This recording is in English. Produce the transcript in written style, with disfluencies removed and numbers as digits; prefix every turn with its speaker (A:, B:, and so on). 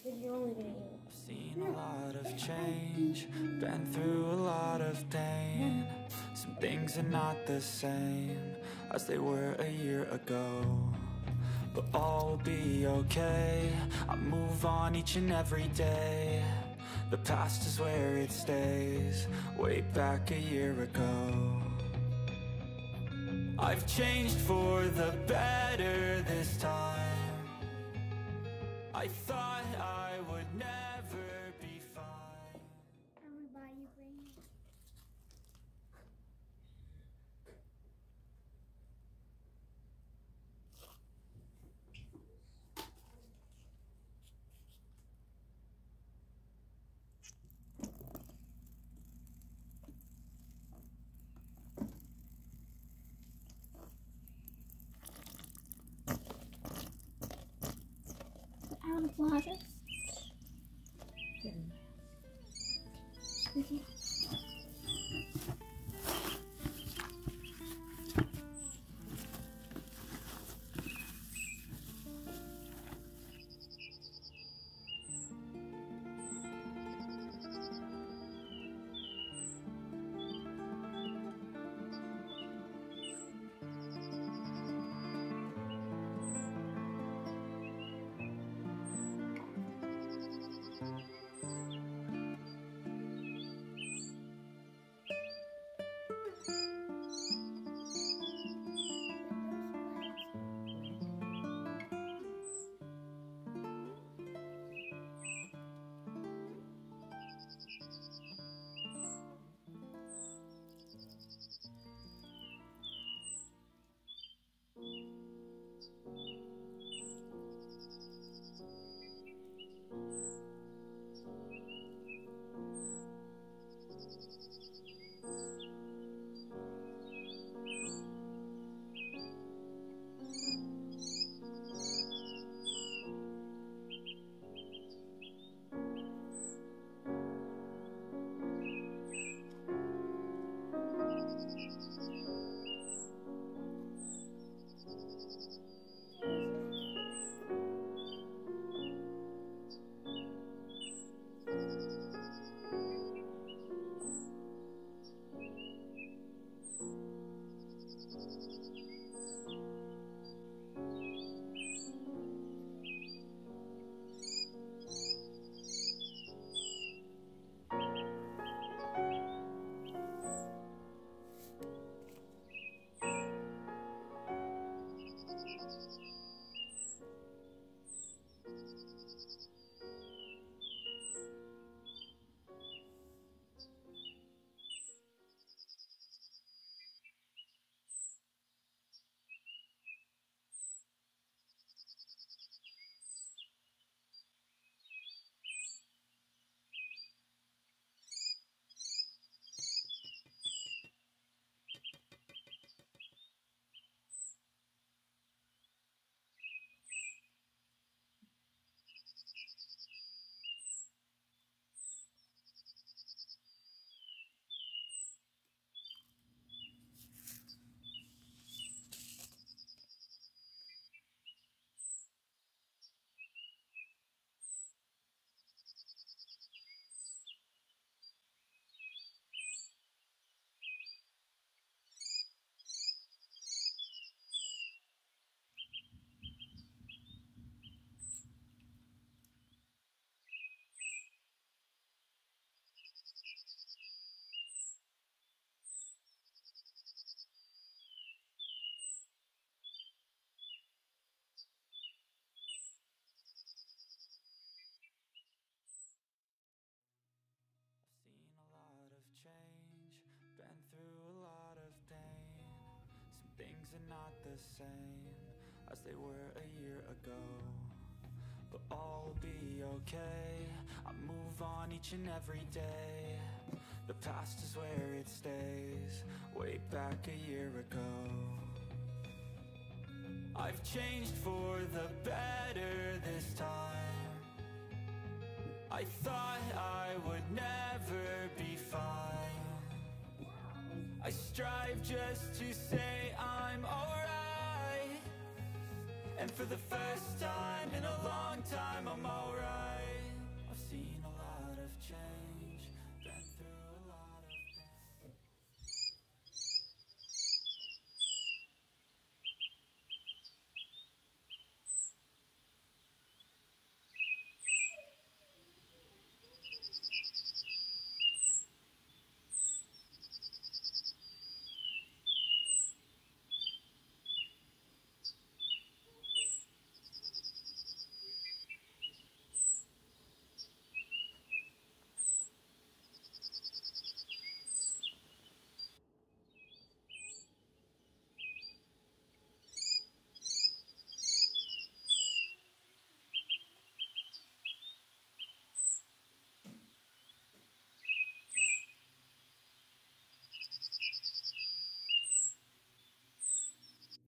A: I've seen a lot of change, been through a lot of pain. Some things are not the same as they were a year ago, but all will be okay. I move on each and every day. The past is where it stays, way back a year ago. I've changed for the better this time. I thought I would never be fine.
B: Everybody bring it. Out of closet. Okay.
A: Things are not the same as they were a year ago, but all will be okay. I move on each and every day. The past is where it stays, way back a year ago. I've changed for the better this time. I thought I would never be fine. I strive just to say I'm alright, and for the first time in a long